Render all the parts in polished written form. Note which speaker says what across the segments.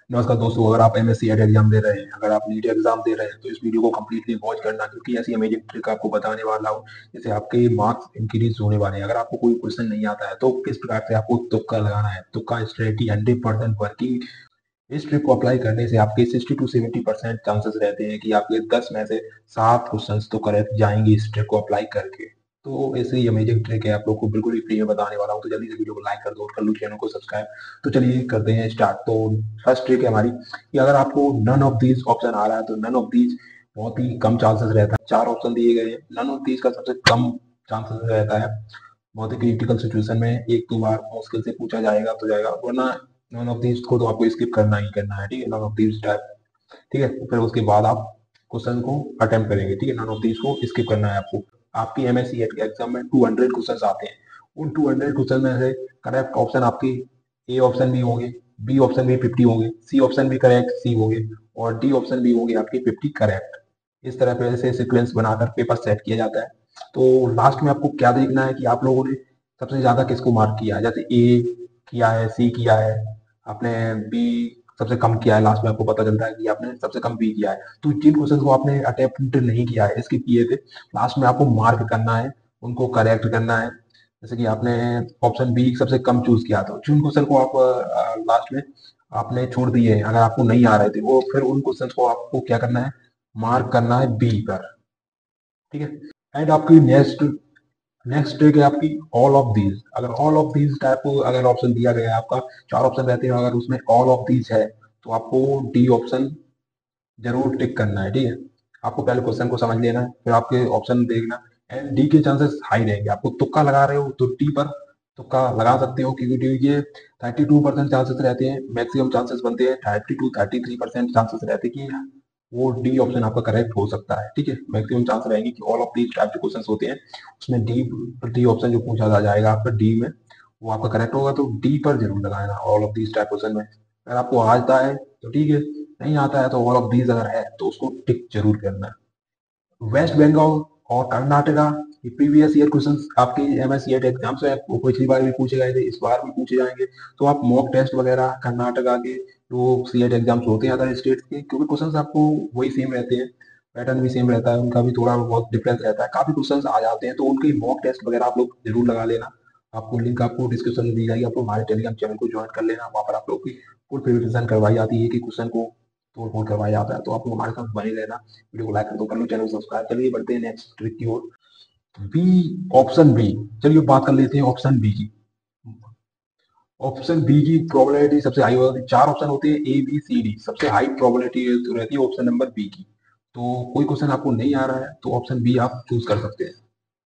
Speaker 1: नमस्कार दोस्तों, अगर आप एमएससी एड एग्जाम दे रहे हैं, अगर आप नीट एग्जाम दे रहे हैं, तो इस वीडियो को कंप्लीटली वॉच करना, क्योंकि ऐसी अमेजिंग ट्रिक आपको बताने वाला हूँ जिससे आपके मार्क्स इंक्रीज होने वाले हैं। अगर आपको कोई क्वेश्चन नहीं आता है तो किस प्रकार से आपको तुक्का लगाना है। तुक्का स्ट्रेटजी 100% वर्किंग। इस ट्रिक को अप्लाई करने से आपके 60 to 70% चांसेस रहते हैं कि आपके 10 में से 7 क्वेश्चंस तो करेक्ट जाएंगे इस ट्रिक को अप्लाई करके। तो ऐसे ही अमेजिंग ट्रिक है, आप लोग को बिल्कुल ही फ्री में बताने वाला हूँ। तो जल्दी से वीडियो को लाइक कर दो और कर लो चैनल को सब्सक्राइब। तो चलिए करते हैं स्टार्ट। तो फर्स्ट ट्रिक है हमारी कि अगर आपको नन ऑफ दीज ऑप्शन आ रहा है तो नन ऑफ दीज बहुत ही कम चांसेस रहता है। 4 ऑप्शन दिए गए हैं, नन ऑफ दीज का सबसे कम चांसेस रहता है। बहुत ही क्रिटिकल सिचुएशन में एक दो बार मुश्किल से पूछा जाएगा तो जाएगा, वरना नन ऑफ दीज को तो आपको स्किप करना ही करना है। ठीक है, नन ऑफ दीज टाइप। ठीक है, तो फिर उसके बाद आप क्वेश्चन को अटेम्प्ट करेंगे। ठीक है, नन ऑफ दीज को स्किप करना है आपको। आपकी एमएससी एग्जाम में 200 क्वेश्चन आते हैं। उन 200 क्वेश्चन में से करेक्ट ऑप्शन आपके ए ऑप्शन भी होंगे, बी ऑप्शन भी 50 होंगे, सी ऑप्शन भी करेक्ट सी होंगे, और डी ऑप्शन भी होंगे आपके 50 करेक्ट। इस तरह पे से सीक्वेंस बनाकर पेपर सेट किया जाता है। तो लास्ट में आपको क्या देखना है कि आप लोगों ने सबसे ज्यादा किसको मार्क किया है। जैसे ए किया है, सी किया है, आपने बी सबसे कम किया है। लास्ट में आपको पता चलता है कि आपने सबसे कम बी किया है। तो जिन क्वेश्चन को आपने अटेम्प्ट नहीं किया है, स्किप किए थे, लास्ट में आपको मार्क करना है, उनको करेक्ट करना है। जैसे कि आपने ऑप्शन बी सबसे कम चूज किया था, जिन क्वेश्चन को आप लास्ट में आपने छोड़ दिए हैं, अगर आपको नहीं आ रहे थे वो, फिर उन क्वेश्चन को आपको क्या करना है, मार्क करना है बी पर। ठीक है, एंड आपकी नेक्स्ट नेक्स्ट ट्रिक है आपकी ऑल ऑफ दीज। अगर ऑल ऑफ दीज टाइप अगर ऑप्शन दिया गया है, आपका 4 ऑप्शन रहते हैं, अगर उसमें ऑल ऑफ दीज है तो आपको डी ऑप्शन जरूर टिक करना है। ठीक है, आपको पहले क्वेश्चन को समझ लेना है, फिर आपके ऑप्शन देखना। एंड डी के चांसेस हाई रहेंगे। आपको तुक्का लगा रहे हो तो डी पर तुक्का लगा सकते हो, क्योंकि डी के 32% चांसेस रहते हैं, मैक्सिमम चांसेस बनते हैं 30 to 33% चांसेस रहते हैं कि वो डी ऑप्शन आपका करेक्ट हो सकता है। ठीक है, मैक्सिमम चांस रहेंगे कि ऑल ऑफ दीज टाइप के क्वेश्चन होते हैं, उसमें डी डी ऑप्शन जो पूछा जाएगा आपका डी में, वो आपका करेक्ट होगा। तो डी पर जरूर लगाना all of these type question में। अगर आपको आता है तो ठीक है, नहीं आता है तो ऑल ऑफ दीज अगर है तो उसको टिक जरूर करना है। वेस्ट बंगाल और कर्नाटका, ये प्रीवियस ईयर क्वेश्चन आपके एमएससीआईटी एग्जाम से वो पिछली बार भी पूछे गए थे, इस बार भी पूछे जाएंगे। तो आप मॉक टेस्ट वगैरह कर्नाटका के जो सीएट एग्जाम्स होते हैं अदर स्टेट के, क्योंकि क्वेश्चंस आपको वही सेम रहते हैं, पैटर्न भी सेम रहता है, उनका भी थोड़ा बहुत डिफरेंस रहता है, काफी क्वेश्चंस आ जाते हैं। तो उनके मॉक टेस्ट वगैरह आप लोग जरूर लगा लेना। आपको लिंक आपको डिस्क्रिप्शन में दी जाएगी, आप लोग हमारे टेलीग्राम चैनल को ज्वाइन कर लेना। वहाँ पर आप लोग की फुल प्रिपरेशन करवाई जाती है कि क्वेश्चन को तोड़ फोड़ करवाया जाता है। तो आप लोग हमारे साथ बने रहना, वीडियो को लाइक कर दो, कर लो चैनल को सब्सक्राइब। चलिए बढ़ते हैं नेक्स्ट ट्रिक की ओर। B option B. चलिए बात कर लेते हैं ऑप्शन बी की। ऑप्शन बी की प्रोबेबिलिटी सबसे हाई होती है। 4 ऑप्शन होते हैं ए बी सी डी, सबसे हाई प्रोबेबिलिटी रहती है ऑप्शन नंबर बी की। तो कोई क्वेश्चन आपको नहीं आ रहा है तो ऑप्शन बी आप चूज कर सकते हैं।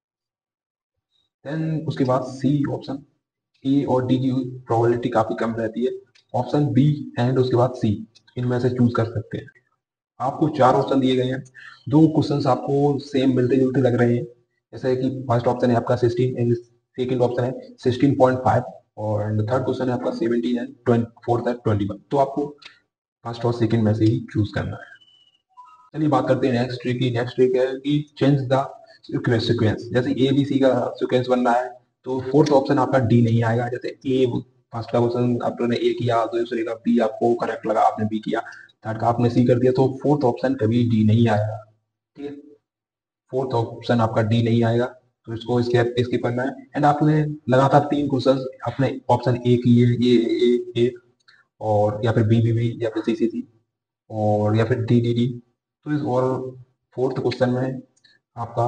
Speaker 1: देन उसके बाद सी ऑप्शन, ए और डी की प्रोबेबिलिटी काफी कम रहती है। ऑप्शन बी एंड उसके बाद सी, इनमें से चूज कर सकते हैं। आपको 4 ऑप्शन दिए गए हैं, दो क्वेश्चंस आपको सेम मिलते जुलते लग रहे हैं। जैसे कि फर्स्ट ऑप्शन है आपका 16 एंड सेकंड ऑप्शन है 16.5, और थर्ड क्वेश्चन है आपका 17 एंड फोर्थ है 21। तो आपको फर्स्ट और सेकंड में से ही चूज करना है। चलिए बात करते हैं नेक्स्ट ट्रिक की। नेक्स्ट ट्रिक है कि चेंज द सीक्वेंस। जैसे ए बी सी का सीक्वेंस बन रहा है तो फोर्थ ऑप्शन आपका डी नहीं आएगा। जैसे ए फर्स्ट का क्वेश्चन आपने ए किया, दूसरे का बी आपको करेक्ट लगा, आपने बी किया, थर्ड का आपने सी कर दिया, तो फोर्थ ऑप्शन कभी डी नहीं आएगा। ठीक है, फोर्थ ऑप्शन आपका डी नहीं आएगा, तो इसको इसकी करना है। एंड आपने लगातार 3 क्वेश्चन अपने ऑप्शन ए किए, ये और या फिर बी या फिर सी और या फिर डी। तो इस और फोर्थ क्वेश्चन में आपका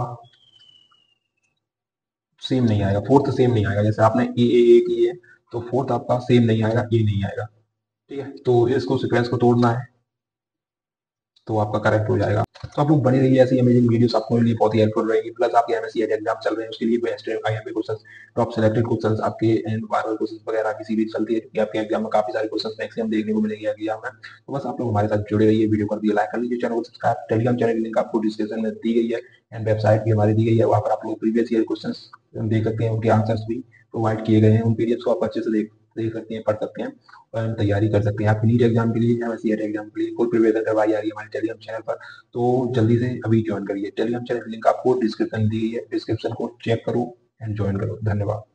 Speaker 1: सेम नहीं आएगा, फोर्थ सेम नहीं आएगा। जैसे आपने ए की है तो फोर्थ आपका सेम नहीं आएगा, ए नहीं आएगा। ठीक है, तो इसको सीक्वेंस को तोड़ना है तो आपका करेक्ट हो जाएगा। तो आप लोग बने रहिए, ऐसी अमेजिंग वीडियोस आपको लिए बहुत ही हेल्पफुल रहेगी। प्लस आपके एमएससी एग्जाम चल रहे हैं उसके लिए best IMP question, top selected question आपके एंड वायरल क्वेश्चन वगैरह की सीरीज चलती है, क्योंकि आपके एग्जाम में काफी सारे क्वेश्चन मैक्सिमम देखने को मिलेंगे एग्जाम में। तो बस आप लोग हमारे साथ जुड़े रहिए, वीडियो कर दिए लाइक कर लीजिए, चैनल को सब्सक्राइब। टेलीग्राम चैनल की लिंक आपको डिस्क्रिप्शन में दी गई है, एंड वेबसाइट भी हमारी दी गई है, वहाँ पर आप लोग प्रीवियस ईयर क्वेश्चन देख सकते हैं, उनके आंसर्स भी प्रोवाइड किए गए हैं। उन पीडीएफ को आप अच्छे से देख सकते हैं, पढ़ सकते हैं और तैयारी कर सकते हैं। आप नीट एग्जाम के लिए, एमएससी एग्जाम के लिए फुल प्रिपरेशन करवाई जा रही है हमारे टेलीग्राम चैनल पर। तो जल्दी से अभी ज्वाइन करिए। टेलीग्राम चैनल लिंक आपको डिस्क्रिप्शन दी गई है, डिस्क्रिप्शन को चेक करो एंड ज्वाइन करो। धन्यवाद।